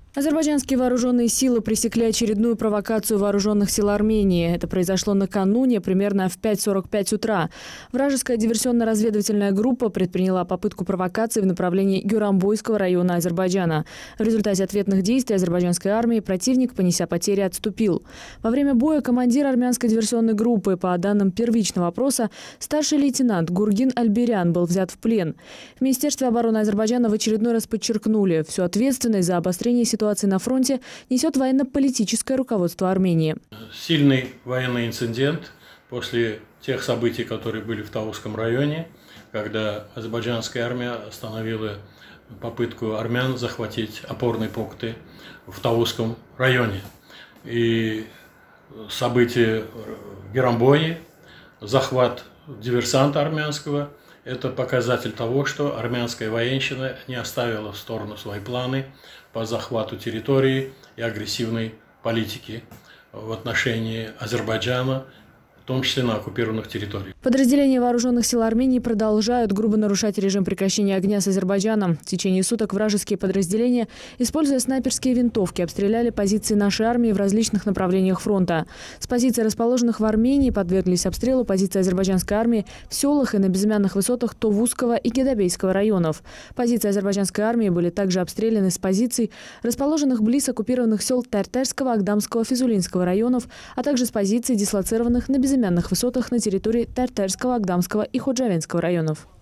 Азербайджанские вооруженные силы пресекли очередную провокацию вооруженных сил Армении. Это произошло накануне, примерно в 5:45 утра. Вражеская диверсионно-разведывательная группа предприняла попытку провокации в направлении Гюрамбойского района Азербайджана. В результате ответных действий азербайджанской армии противник, понеся потери, отступил. Во время боя командир армянской диверсионной группы, по данным первичного опроса, старший лейтенант Гургин Альберян был взят в плен. В Министерстве обороны Азербайджана в очередной раз подчеркнули, всю ответственность за обострение ситуации на фронте несет военно-политическое руководство Армении. Сильный военный инцидент после тех событий, которые были в Тауском районе, когда азербайджанская армия остановила попытку армян захватить опорные пункты в Тауском районе. И события в Гюрамбое, захват диверсанта армянского – это показатель того, что армянская военщина не оставила в сторону свои планы по захвату территории и агрессивной политики в отношении Азербайджана, в том числе на оккупированных территориях. Подразделения вооруженных сил Армении продолжают грубо нарушать режим прекращения огня с Азербайджаном. В течение суток вражеские подразделения, используя снайперские винтовки, обстреляли позиции нашей армии в различных направлениях фронта. С позиций, расположенных в Армении, подверглись обстрелу позиции азербайджанской армии в селах и на безымянных высотах Товузского и Гедабейского районов. Позиции азербайджанской армии были также обстреляны с позиций, расположенных близ оккупированных сел Тертерского, Агдамского, Физулинского районов, а также с позиций, дислоцированных на безымянных высотах на территории Тертерского, Агдамского и Ходжавенского районов.